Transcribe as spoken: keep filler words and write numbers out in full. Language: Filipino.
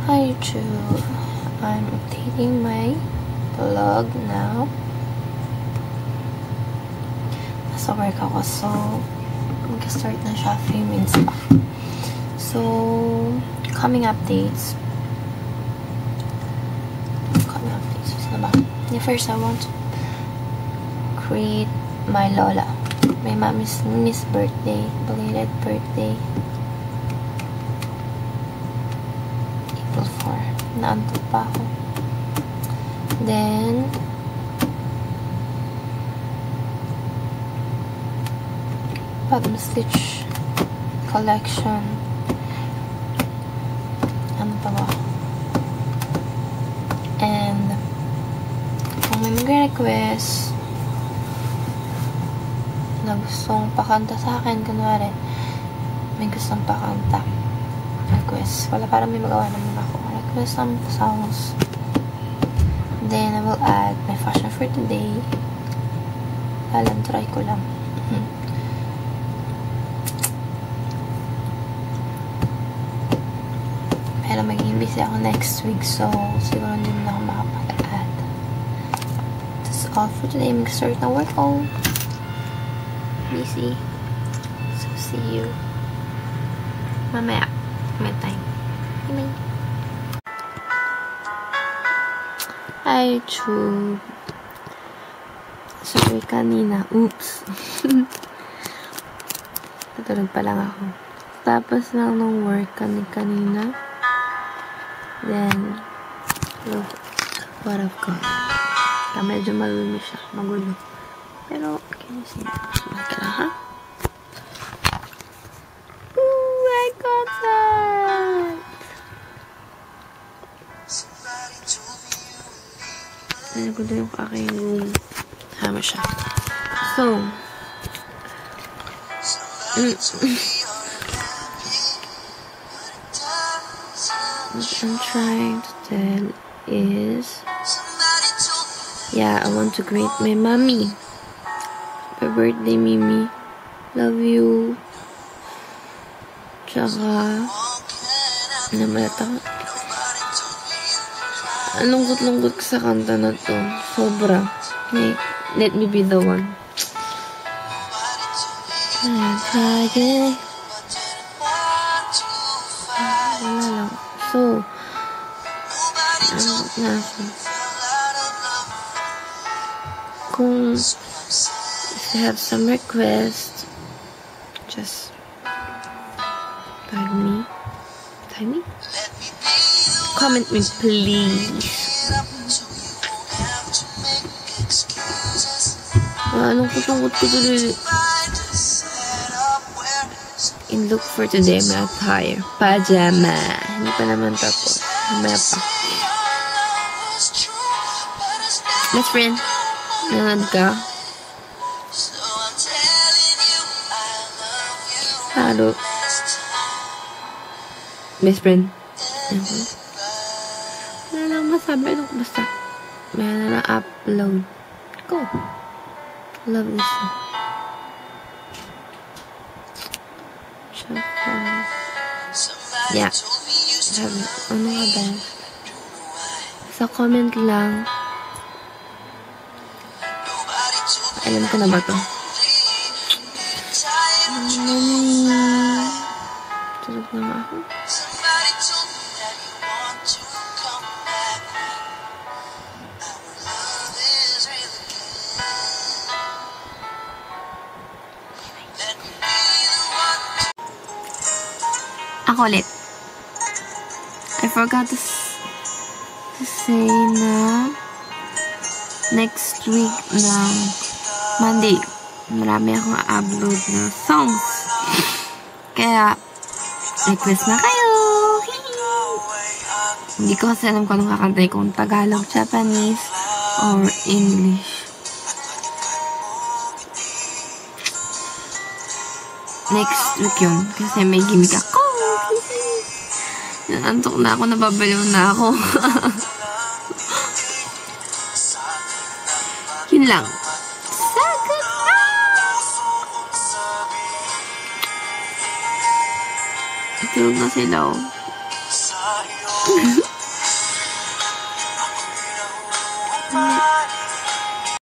Hi YouTube, I'm updating my vlog now. Nasa work ako, so mag-start na siya a few minutes pa. So, coming updates. Coming updates, ano ba? Yeah, first I want to greet my Lola. My mommy's niece's birthday, belated birthday. April fourth. Naantok pa ako. Then, bottom stitch collection. Ano pa ba? And, kung may mag-request na gustong pakanta sa akin, kunwari, may gustong pakanta. Request. Wala, parang may magawa naman ako. Request some songs. Then, I will add my fashion for today. Alam, try ko lang. Pero magiging busy ako next week, so siguro hindi na ako makapag-add. That's all for today. Mag-start na work ko. Busy. So, see you mamaya. May time. Bye. Hi, YouTube. Sorry, kanina. Oops. Natulog pa lang ako. Tapos lang ng work kanina. Then, look what I've got. Kaya medyo malumi siya. Magulo. Pero, can you see that? Okay lang, ha? Ooh, I got that! Ano ko doon yung aking room. Tama siya. So, mm, what I'm trying to tell is, yeah, I want to greet my mommy. Happy birthday, Mimi. Love you. Tsaka, namalata ko. Lungkot-lungkot sa kanta na to. Sobra. Like, let me be the one. Wala lang. So, ano na ako? Kung if you have some requests, just tag me. Tag me? Comment me, please. Ah, anong kutungkot ko tuloy? In look for today, my attire. Pajama. Hindi pa naman tapos. Mamaya pa. Best friend. Nanood ka? Halo. Best friend. Uh-huh. Wala lang masabi. Ano ko basta? May na na-upload. Go. Love this song. Shaka. Yeah. Sabi, ano nga ba? Sa comment lang. Alam ko na ba to? Tulog na nga ako. Ako ulit. I forgot to, to say na next week na Monday, marami akong upload na songs. Kaya, request na kayo! Hindi ko kasi alam kung anong kakantay, kung Tagalog, Japanese, or English. Next week yun, kasi may gimmick ako. Nanantok na ako, nababaliw na ako. Yun lang. Sagot na! Tulog na sila, oh. Mm.